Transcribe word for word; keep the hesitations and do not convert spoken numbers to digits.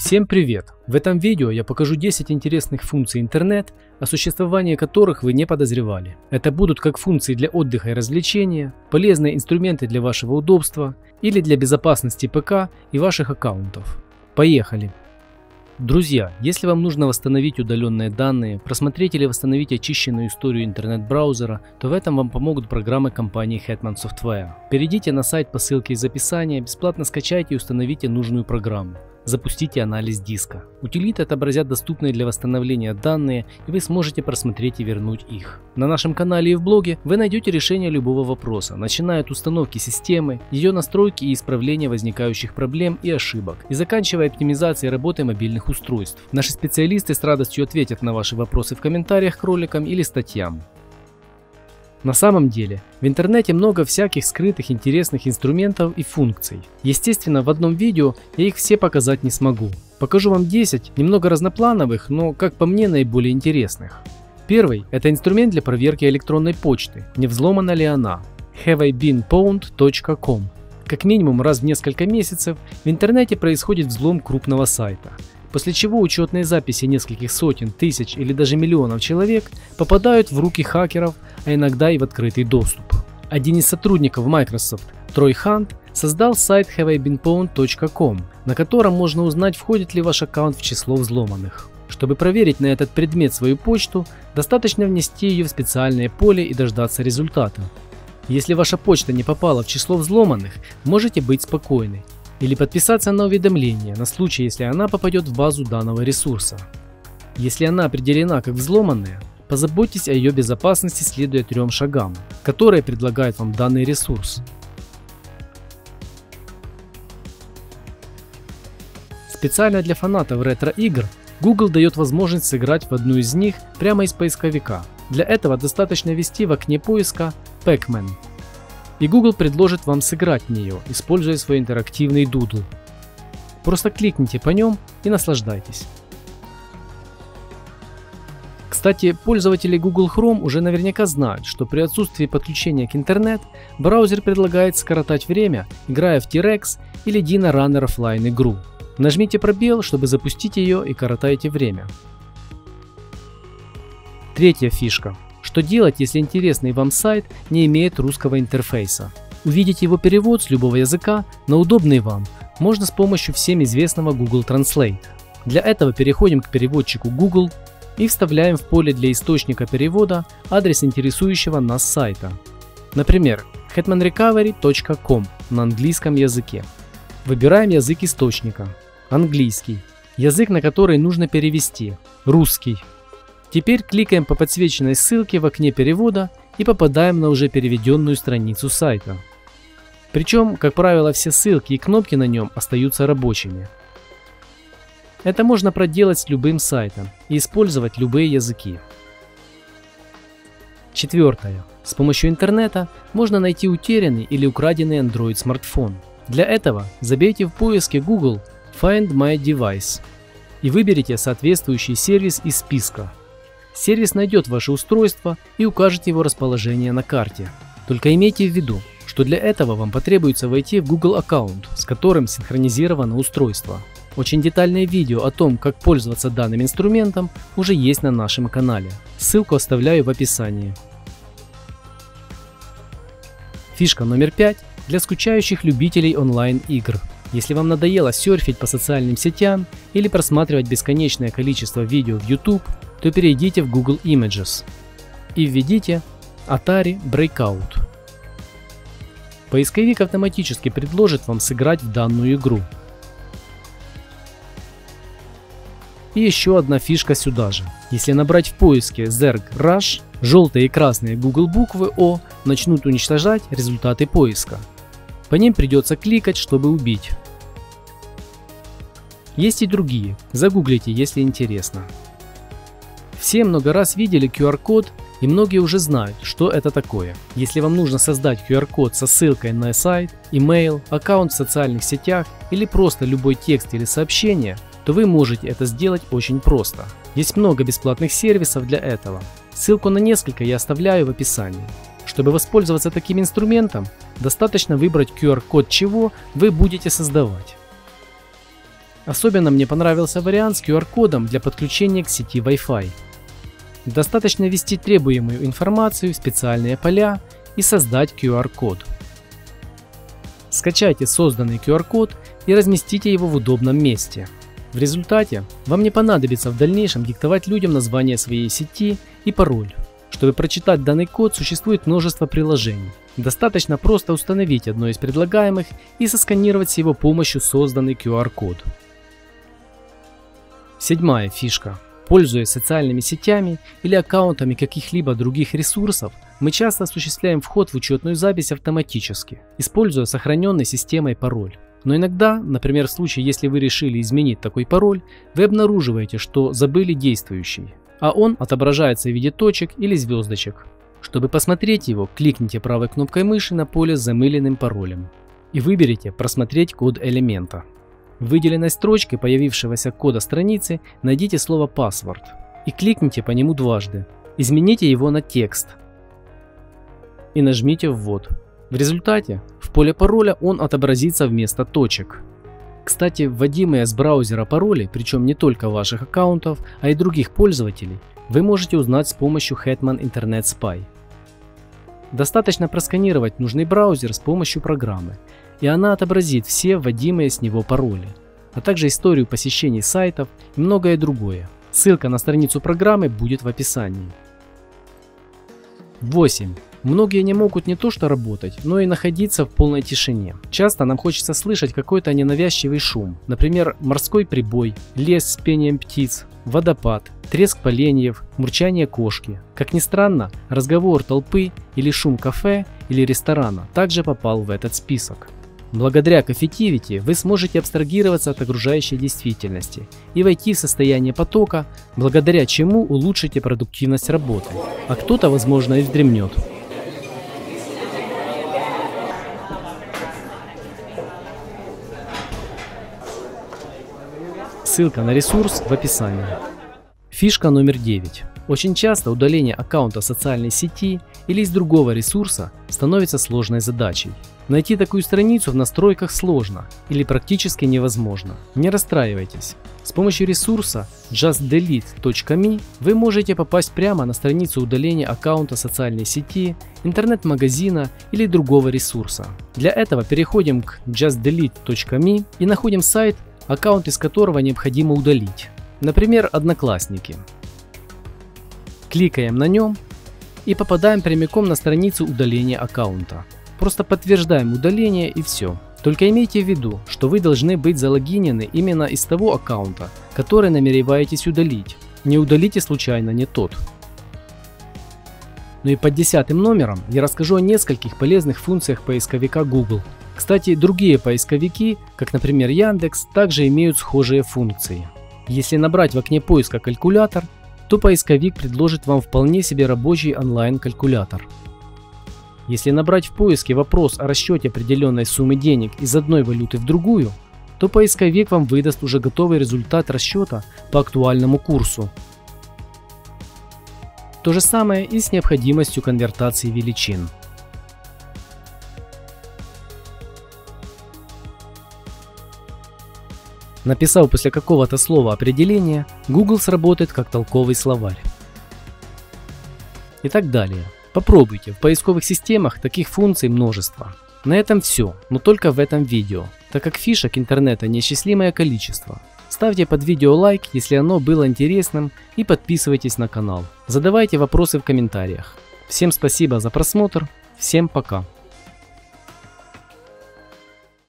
Всем привет! В этом видео я покажу десять интересных функций интернет, о существовании которых вы не подозревали. Это будут как функции для отдыха и развлечения, полезные инструменты для вашего удобства или для безопасности ПК и ваших аккаунтов. Поехали! Друзья, если вам нужно восстановить удаленные данные, просмотреть или восстановить очищенную историю интернет-браузера, то в этом вам помогут программы компании Hetman Software. Перейдите на сайт по ссылке из описания, бесплатно скачайте и установите нужную программу. Запустите анализ диска. Утилиты отобразят доступные для восстановления данные, и вы сможете просмотреть и вернуть их. На нашем канале и в блоге вы найдете решение любого вопроса, начиная от установки системы, ее настройки и исправления возникающих проблем и ошибок, и заканчивая оптимизацией работы мобильных устройств. Наши специалисты с радостью ответят на ваши вопросы в комментариях к роликам или статьям. На самом деле, в интернете много всяких скрытых интересных инструментов и функций. Естественно, в одном видео я их все показать не смогу. Покажу вам десять немного разноплановых, но, как по мне, наиболее интересных. Первый – это инструмент для проверки электронной почты, не взломана ли она. have I been pwned точка ком. Как минимум раз в несколько месяцев в интернете происходит взлом крупного сайта, после чего учетные записи нескольких сотен, тысяч или даже миллионов человек попадают в руки хакеров, а иногда и в открытый доступ. Один из сотрудников Microsoft, Трой Хант, создал сайт have I been pwned точка ком, на котором можно узнать, входит ли ваш аккаунт в число взломанных. Чтобы проверить на этот предмет свою почту, достаточно внести ее в специальное поле и дождаться результата. Если ваша почта не попала в число взломанных, можете быть спокойны. Или подписаться на уведомление на случай, если она попадет в базу данного ресурса. Если она определена как взломанная, позаботьтесь о ее безопасности, следуя трем шагам, которые предлагает вам данный ресурс. Специально для фанатов ретро-игр Google дает возможность сыграть в одну из них прямо из поисковика. Для этого достаточно ввести в окне поиска Pac-Man. И Google предложит вам сыграть в нее, используя свой интерактивный дудл. Просто кликните по нем и наслаждайтесь. Кстати, пользователи Google Chrome уже наверняка знают, что при отсутствии подключения к интернет браузер предлагает скоротать время, играя в T-Rex или Dino Runner Offline игру. Нажмите пробел, чтобы запустить ее, и коротайте время. Третья фишка. Что делать, если интересный вам сайт не имеет русского интерфейса? Увидеть его перевод с любого языка на удобный вам можно с помощью всем известного Google Translate. Для этого переходим к переводчику Google и вставляем в поле для источника перевода адрес интересующего нас сайта. Например, hetman recovery точка ком на английском языке. Выбираем язык источника. Английский. Язык, на который нужно перевести. Русский. Теперь кликаем по подсвеченной ссылке в окне перевода и попадаем на уже переведенную страницу сайта. Причем, как правило, все ссылки и кнопки на нем остаются рабочими. Это можно проделать с любым сайтом и использовать любые языки. Четвертое. С помощью интернета можно найти утерянный или украденный Android смартфон. Для этого забейте в поиске Google Find My Device и выберите соответствующий сервис из списка. Сервис найдет ваше устройство и укажет его расположение на карте. Только имейте в виду, что для этого вам потребуется войти в Google аккаунт, с которым синхронизировано устройство. Очень детальное видео о том, как пользоваться данным инструментом, уже есть на нашем канале. Ссылку оставляю в описании. Фишка номер пять для скучающих любителей онлайн-игр. Если вам надоело серфить по социальным сетям или просматривать бесконечное количество видео в YouTube, то перейдите в Google Images и введите Atari Breakout. Поисковик автоматически предложит вам сыграть в данную игру. И еще одна фишка сюда же. Если набрать в поиске Zerg Rush, желтые и красные Google буквы О начнут уничтожать результаты поиска. По ним придется кликать, чтобы убить. Есть и другие, загуглите, если интересно. Все много раз видели ку ар код, и многие уже знают, что это такое. Если вам нужно создать ку ар код со ссылкой на сайт, имейл, аккаунт в социальных сетях или просто любой текст или сообщение, то вы можете это сделать очень просто. Есть много бесплатных сервисов для этого. Ссылку на несколько я оставляю в описании. Чтобы воспользоваться таким инструментом, достаточно выбрать ку ар код, чего вы будете создавать. Особенно мне понравился вариант с ку ар-кодом для подключения к сети Wi-Fi. Достаточно ввести требуемую информацию в специальные поля и создать ку ар-код. Скачайте созданный ку ар-код и разместите его в удобном месте. В результате вам не понадобится в дальнейшем диктовать людям название своей сети и пароль. Чтобы прочитать данный код, существует множество приложений. Достаточно просто установить одно из предлагаемых и сосканировать с его помощью созданный ку ар-код. Седьмая фишка. Пользуясь социальными сетями или аккаунтами каких-либо других ресурсов, мы часто осуществляем вход в учетную запись автоматически, используя сохраненный системой пароль. Но иногда, например в случае, если вы решили изменить такой пароль, вы обнаруживаете, что забыли действующий, а он отображается в виде точек или звездочек. Чтобы посмотреть его, кликните правой кнопкой мыши на поле с замыленным паролем и выберите «Просмотреть код элемента». В выделенной строчке появившегося кода страницы найдите слово «Password» и кликните по нему дважды. Измените его на текст и нажмите «Ввод». В результате в поле пароля он отобразится вместо точек. Кстати, вводимые с браузера пароли, причем не только ваших аккаунтов, а и других пользователей, вы можете узнать с помощью Hetman Internet Spy. Достаточно просканировать нужный браузер с помощью программы, и она отобразит все вводимые с него пароли, а также историю посещений сайтов и многое другое. Ссылка на страницу программы будет в описании. восемь. Многие не могут не то что работать, но и находиться в полной тишине. Часто нам хочется слышать какой-то ненавязчивый шум, например, морской прибой, лес с пением птиц, водопад, треск поленьев, мурчание кошки. Как ни странно, разговор толпы или шум кафе или ресторана также попал в этот список. Благодаря Coffeetivity вы сможете абстрагироваться от окружающей действительности и войти в состояние потока, благодаря чему улучшите продуктивность работы, а кто-то, возможно, и вздремнет. Ссылка на ресурс в описании. Фишка номер девять. Очень часто удаление аккаунта социальной сети или из другого ресурса становится сложной задачей. Найти такую страницу в настройках сложно или практически невозможно. Не расстраивайтесь. С помощью ресурса джаст делит точка ми вы можете попасть прямо на страницу удаления аккаунта социальной сети, интернет-магазина или другого ресурса. Для этого переходим к джаст делит точка ми и находим сайт, аккаунт из которого необходимо удалить. Например, Одноклассники. Кликаем на нем и попадаем прямиком на страницу удаления аккаунта. Просто подтверждаем удаление и все. Только имейте в виду, что вы должны быть залогинены именно из того аккаунта, который намереваетесь удалить. Не удалите случайно не тот. Ну и под десятым номером я расскажу о нескольких полезных функциях поисковика Google. Кстати, другие поисковики, как например Яндекс, также имеют схожие функции. Если набрать в окне поиска калькулятор, то поисковик предложит вам вполне себе рабочий онлайн-калькулятор. Если набрать в поиске вопрос о расчете определенной суммы денег из одной валюты в другую, то поисковик вам выдаст уже готовый результат расчета по актуальному курсу. То же самое и с необходимостью конвертации величин. Написав после какого-то слова определение, Google сработает как толковый словарь. И так далее. Попробуйте, в поисковых системах таких функций множество. На этом все, но только в этом видео, так как фишек интернета неисчислимое количество. Ставьте под видео лайк, если оно было интересным, и подписывайтесь на канал. Задавайте вопросы в комментариях. Всем спасибо за просмотр, всем пока.